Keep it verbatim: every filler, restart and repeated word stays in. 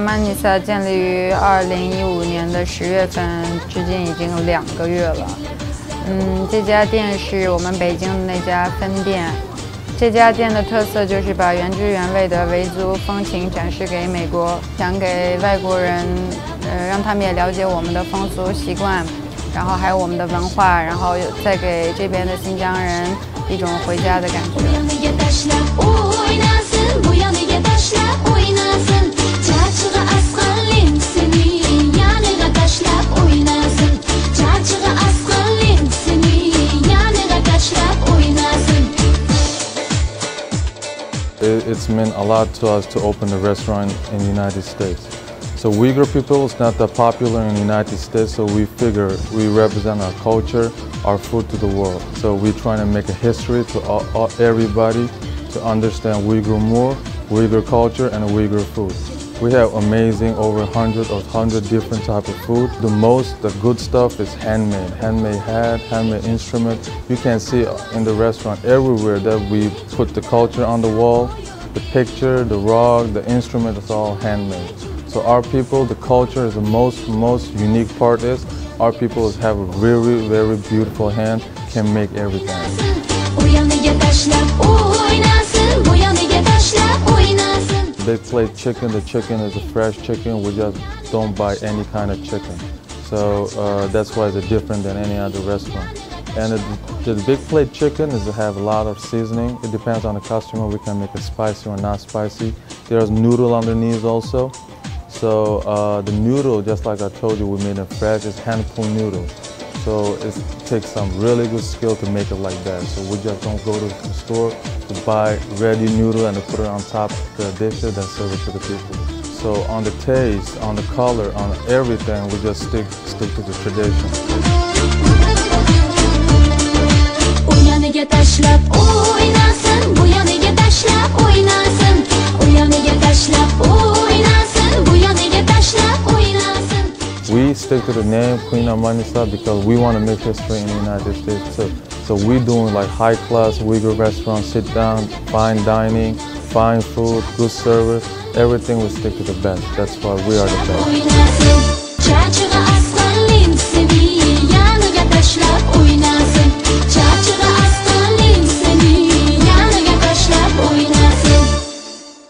Manisa 建立于二零一五年的十月份，至今已经两个月了。嗯，这家店是我们北京的那家分店。这家店的特色就是把原汁原味的维族风情展示给美国，想给外国人，呃，让他们也了解我们的风俗习惯，然后还有我们的文化，然后再给这边的新疆人一种回家的感觉。 It's meant a lot to us to open the restaurant in the United States. So Uyghur people is not that popular in the United States, so we figure we represent our culture, our food to the world. So we're trying to make a history to all, all, everybody to understand Uyghur more, Uyghur culture and Uyghur food. We have amazing over hundred or hundred different type of food. The most, the good stuff is handmade. Handmade hat, handmade instrument. You can see in the restaurant everywhere that we put the culture on the wall. The picture, the rug, the instrument is all handmade. So our people, the culture is the most, most unique part is our people have a very, very beautiful hand, can make everything. Big plate chicken, the chicken is a fresh chicken. We just don't buy any kind of chicken. So uh, that's why it's different than any other restaurant. And the, the big plate chicken is to have a lot of seasoning. It depends on the customer. We can make it spicy or not spicy. There's noodle underneath also. So uh, the noodle, just like I told you, we made it fresh. It's hand pulled noodle. So it takes some really good skill to make it like that. So we just don't go to the store to buy ready noodle and to put it on top of the dishes and serve it to the people. So on the taste, on the color, on everything, we just stick stick to the tradition. We stick to the name Queen of Manisa because we want to make history in the United States too. So we're doing like high-class Uyghur restaurants, sit down, fine dining, fine food, good service, everything we stick to the best. That's why we are the best.